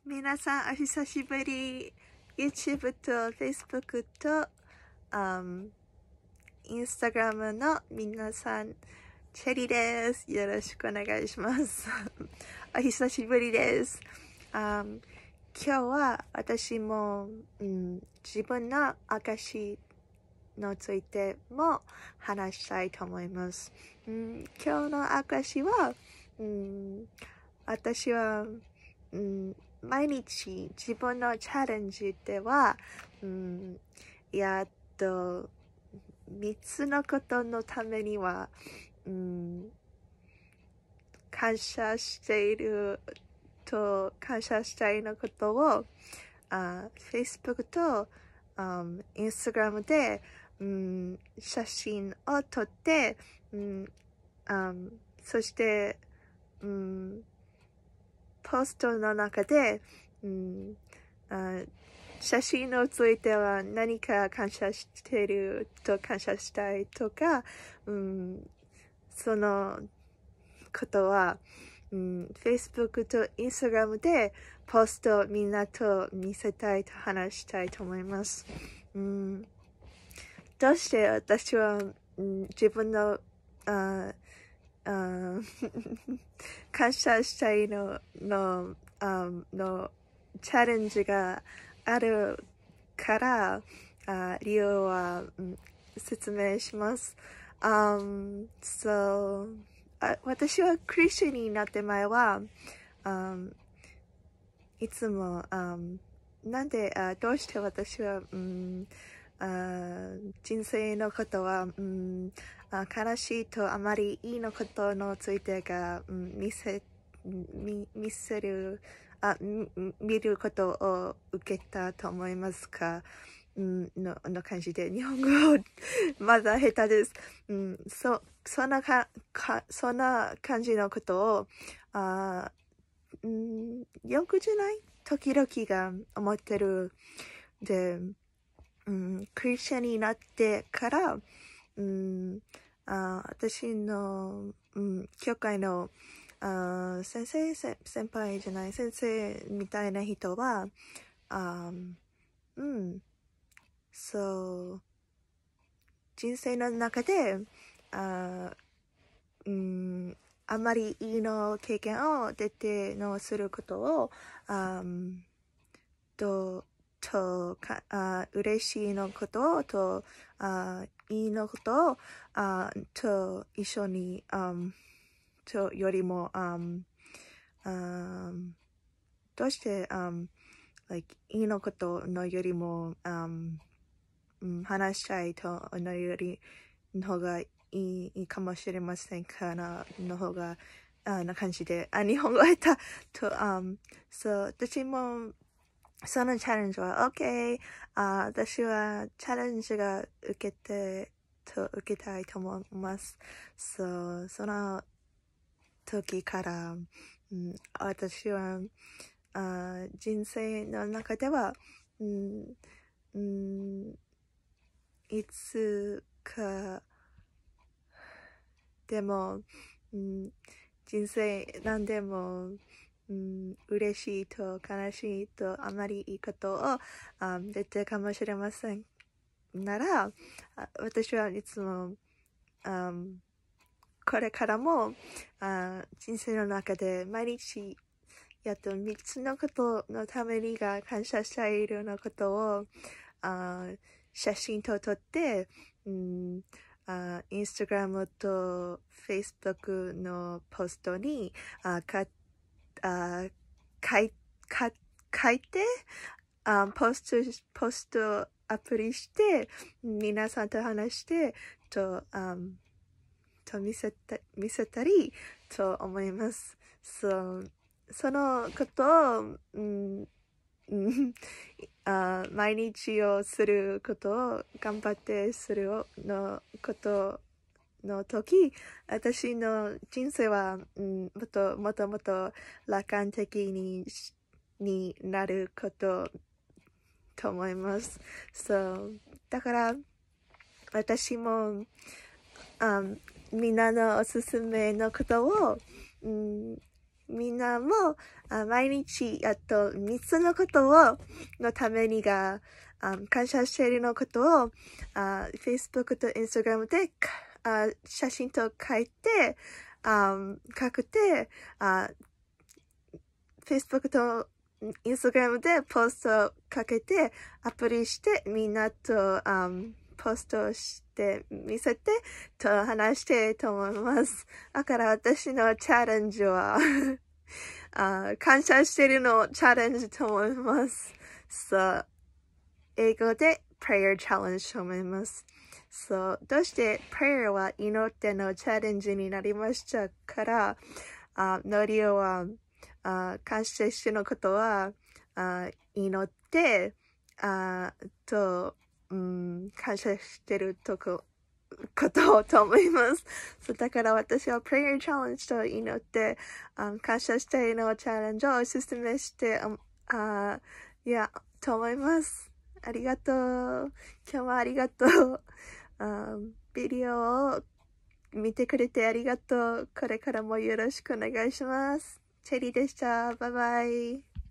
皆さん、お久しぶり。YouTube と Facebook と、Instagram の皆さん、チェリーです。よろしくお願いします。お久しぶりです。今日は私も、自分の証についても話したいと思います。今日の証は、私は、毎日自分のチャレンジでは、やっと3つのことのためには、感謝していると感謝したいのことを、Facebook と、Instagram で、写真を撮って、そして、ポストの中で、写真については何か感謝していると感謝したいとか、そのことは、Facebook と Instagram でポストみんなと見せたいと話したいと思います。どうして私は、自分の感謝したいのチャレンジがあるから、理由は、説明します。私はクリスチャンになって前は、いつも、どうして私は、人生のことは、悲しいとあまりいいのことについてが、見ることを受けたと思いますか？の感じで、日本語まだ下手です。そんな感じのことを、よくじゃない時々が思ってる。で、クリスチャンになってから、私の、教会の、先輩じゃない、先生みたいな人は、人生の中で、あまりいいの経験を出てのすることを、嬉しいのことと、いいのことを、と一緒に、よりも、どうして、いいのことのよりも、話したいとのよりの方がいいかもしれませんかの方が、な感じで、日本語下手と、私も、そのチャレンジは OK。私はチャレンジが受けたいと思います。その時から、私は、人生の中では、いつかでも、人生何でも、嬉しいと悲しいとあまりいいことを、出てかもしれません。なら、私はいつも、これからも、人生の中で毎日やっと3つのことのためにが感謝しているのことを、写真と撮って、インスタグラムとフェイスブックのポストに書いて、ポストアプリして、皆さんと話して、見せたりと思います。そのことを、毎日をすることを頑張ってするのことの時、私の人生は、もっと楽観的になることと思います。だから、私も、みんなのおすすめのことを、 みんなも、毎日、3つのことを、のために感謝しているのことを、Facebook と Instagram で、写真と書いて、書くて、Facebook と Instagram でポストをかけて、アプリして、みんなと、ポストして見せて、と話してと思います。だから私のチャレンジは感謝してるのチャレンジと思います。そう。英語で prayer challenge と思います。そう。どうして prayer は祈ってのチャレンジになりましたから、ノリオは、感謝してのことは、祈って、感謝してることと思います。そうだから私は prayer challenge と祈って、感謝しているのチャレンジをおすすめして、と思います。ありがとう。今日もありがとう。ビデオを見てくれてありがとう。これからもよろしくお願いします。チェリーでした。バイバイ。